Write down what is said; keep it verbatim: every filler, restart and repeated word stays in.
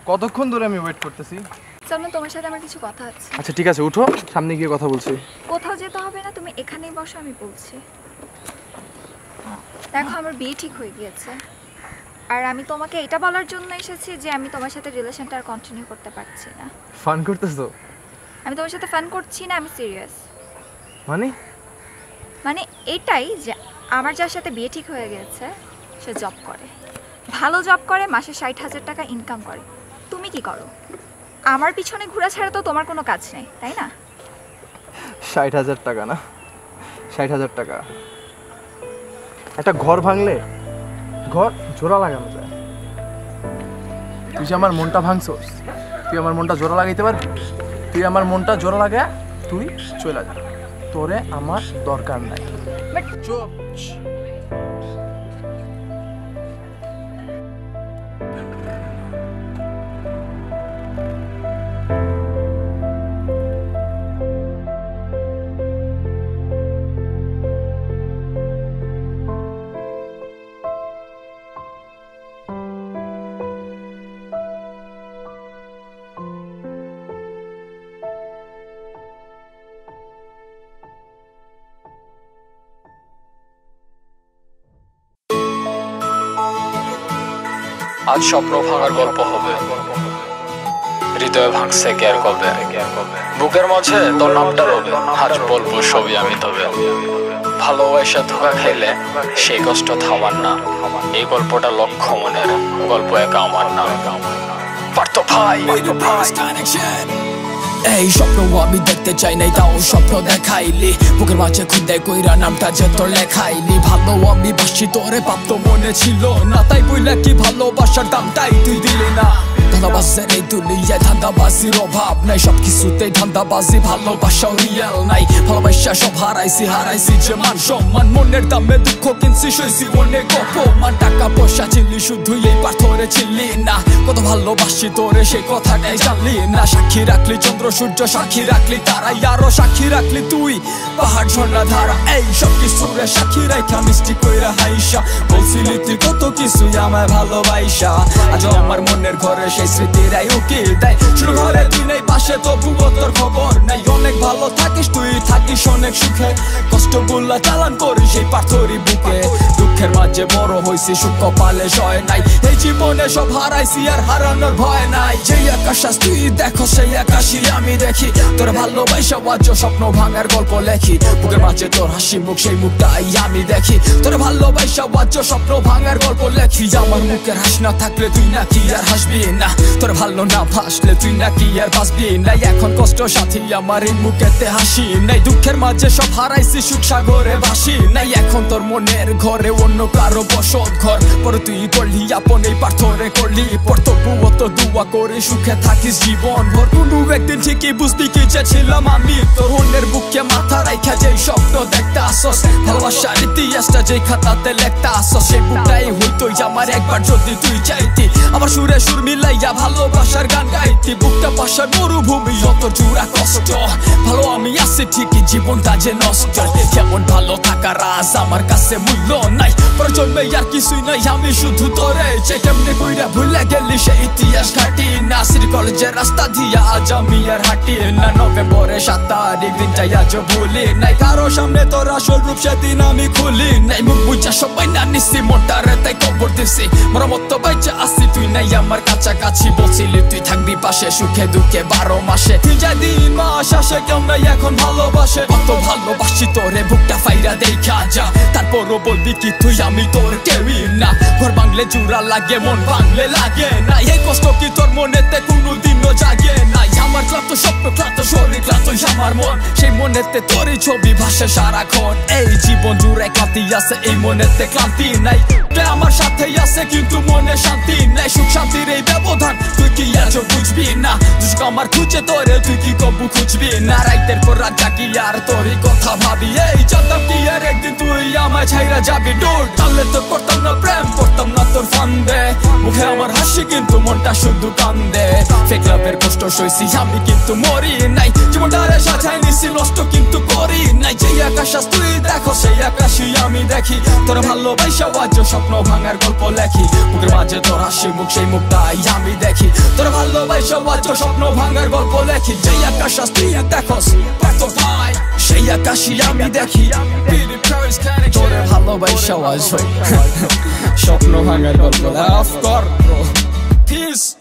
কতক্ষণ ধরে আমি ওয়েট করতেছি। সালমান, তোমার সাথে আমার কিছু কথা আছে। আচ্ছা ঠিক আছে, উঠো, সামনে গিয়ে কথা বলছি। কোথাও যেতে হবে না, তুমি এখানেই বসো, আমি বলছি। দেখো, আমার বিয়ে ঠিক হয়ে গিয়েছে, আর আমি তোমাকে এটা বলার জন্য এসেছি যে আমি তোমার সাথে রিলেশনটা আর কন্টিনিউ করতে পারছি না। ফান করতেছো? আমি তোমার সাথে ফান করছি না, আমি সিরিয়াস। মানে মানে এটাই যে আমার যার সাথে বিয়ে ঠিক হয়ে গেছে সে জব করে, ভালো জব করে, মাসে ষাট হাজার টাকা ইনকাম করে। তুমি কি করো? আমার পিছনে ঘোরা ছাড়া তো তোমার কোনো কাজ নেই, তাই না? ষাট হাজার টাকা না, ষাট হাজার টাকা একটা ঘর ভাঙলে ঘর জোড়া লাগানো যায়। তুই যে আমার মনটা ভাঙছস, তুই আমার মনটা জোড়া লাগাইতে পারবি? তুই আমার মনটা জোড়া লাগা, তুই চলে যা, তোরে আমার দরকার নাই। চুপ। আজ স্বপ্ন ভাঙার গল্প হবে, হৃদয়ে ভাঙছে কে আর কবে, বুকের মাঝে তোর নামটা রবে, আজ বলবো সবই আমি তবে। ভালোবাসা ধোকা খেলে সেই কষ্ট থামার না, এই গল্পটা লক্ষ মনের গল্প, একা আমার না। পার্থ ভাই, এই স্বপ্ন আমি দেখতে চাই নাই, তাও স্বপ্ন দেখাইলি, বুকের মাঝে খুঁজে কইরা নামটা যে তোর লেখাইলি। ভালো আমি বাসি তোরে, পাপ তো মনে ছিল না, তাই বইলা কি ভালোবাসার দামটাই তুই দিলি না। ধান্দাবাজের এই দুনিয়ায় ধান্দাবাজির অভাব নাই, সবকিছুতেই ধান্দাবাজি, ভালোবাসাও রিয়েল নাই। ভালোবাসা সব হারাইছি, হারাইছি যে মান সম্মান, মনের দামে দুঃখ কিনছি, সইছি অনেক অপমান। টাকা পয়সা চিনলি শুধু এই পাথরে চিনলি না, কত ভালোবাসি তোরে সেই কথাটাই জানলি না। সাক্ষী রাখলি চন্দ্র সূর্য, সাক্ষী রাখলি তারা, আরো সাক্ষী রাখলি তুই পাহাড় ঝর্ণা ধারা। এই সব কিছুরে সাক্ষী রাখা মিষ্টি কইরা হাইসা, বলছিলি তুই কত কিছুই আমায় ভালোবাসা। আজ আমার মনের ঘরে সেই স্মৃতিরাই উকি দেয়, শুরু ঘরে তুই নেই পাশে, তবুও তোর খবর নাই। অনেক ভালো থাকিস তুই, থাকিস অনেক সুখে, কষ্ট গুলা চালান করিস সেই পাথরি বুকে। দুঃখের মাঝে বড় হইছি, সুখ কপালে সয় নাই, এই জীবনে সব হারাইছি আর হারানোর ভয় নাই। যেই আকাশ তুই দেখো সেই আকাশই আমি দেখি, তোর ভালোবাসা আজ স্বপ্ন ভাঙার গল্প লেখি। বুকের মাঝে তোর হাসি মুখ, সেই মুখটাই আমি দেখি, তোর ভালোবাসা আজ স্বপ্ন ভাঙার গল্প লেখি। আমার মুখের হাস না থাকলে তুই নাকি আর হাসবি না, তোর ভালো না ভাসলে তুই নাকি আর বাঁচবি না। এখন কষ্ট সাথী আমার এই মুখেতে হাসি নাই, দুঃখের মাঝে সব হারাইছি, সুখ সাগরে ভাসি নাই। এখন তোর মনের ঘরে অন্য কারো বসত ঘর, পরে তুই করলি আপন এই পাথরে করলি পর, তবুও তো দুয়া করে সুখে থাকিস জীবন ভর। কোনো একদিন ঠিকই বুঝবি কি যে ছিলাম আমি তোর, অন্যের বুকে মাথা রাইখা যেই স্বপ্ন দেখতে আসস, ভালোবাসার ইতিহাসটা যেই খাতাতে লেখতে আসস, সেই বুকটাই হইতো আমার একবার যদি তুই চাইতি। আমার সুরে সুর মিলাইয়া ভালোবাসার গান গাইতি, বুকটা পাশার মরুভূমি যত জুড়া কষ্ট। ভালো আমি আছি ঠিকই, জীবনটা যে নষ্ট, কেমন ভালো থাকা রাজ আমার কাছে মূল্য নাই। প্রজন্মে আর কিছুই নাই, আমি শুধু তোরে যে কেমনে কইরা ভুলে গেলি সেই ইতিহাস ঘাটি না। শ্রী কলেজের রাস্তা দিয়া আজ আমি আর হাঁটি না, নভেম্বরে সাত তারিখ দিনটাই আজ ভুলি নাই। কারো সামনে তোর আসল রূপ সেদিন আমি খুলি নাই, মুখ বুঝা সবাই না নিছি, মনটারে তাই কবর দিছি। মোর মতো বাইচা আসি তুই নাই আমার কাছাকাছি, বলছিলি তুই থাকবি পাশে সুখে দুঃখে বারো মাসে। তুই যা দিন মাস আসে কেমন এখন ভালোবাসে, কত ভালোবাসি তোরে বুকটা ফাইরা দেখা যা। তারপরও বলবি কি তুই আমি তোর কেউই না, ঘর ভাঙলে জুড়া লাগে মন ভাঙলে লাগে না। এই কষ্ট কি তোর মনেতে কোনোদিনও জাগে নাই, আমার ক্লান্ত স্বপ্ন ক্লান্ত শরীর ক্লান্ত আমার মন, সেই মনেতে তোরই ছবি ভাসে সারাক্ষণ। এই জীবন জুড়ে ক্লান্তি আছে, এই মনেতে ক্লান্তি নাই, আমার সাথেই আছে কিন্তু মনে শান্তি নাই। সুখ শান্তির এই ব্যবধান তুই কি আজ বুঝবি না, দুষ্ক আমার খুঁজে তোরে তুই কি কবু খুঁজবি না। রাইতের পর রাত জাগি আর তোরই কথা ভাবি, এই জানতাম কি আর একদিন তুই আমায় ছাইরা যাবি দূর। তাহলে তো করতাম না প্রেম, করতাম না তোর ফান্দে, মুখে আমার হাসি কিন্তু মনটা শুধু কান্দে। ফেক লাভের কষ্ট সইছি আমি কিন্তু মরি নাই, জীবনটারে সাজাই নিছি নষ্ট কিন্তু করি নাই যে আকাশ আজ তুই দেখো সেই আকাশই আমি দেখি তোর ভালোবাসা আজ স্বপ্ন ভাঙার গল্প লেখি বুকের মাঝে তোর হাসি মুখ সেই মুখটাই আমি দেখি তোর ভালোবাসা আজ স্বপ্ন ভাঙার গল্প লেখি যে আকাশ আজ তুই দেখো ভাই সেই আকাশই আমি দেখি তোর ভালোবাসা আজ স্বপ্ন ভাঙার গল্প লাভ কর Peace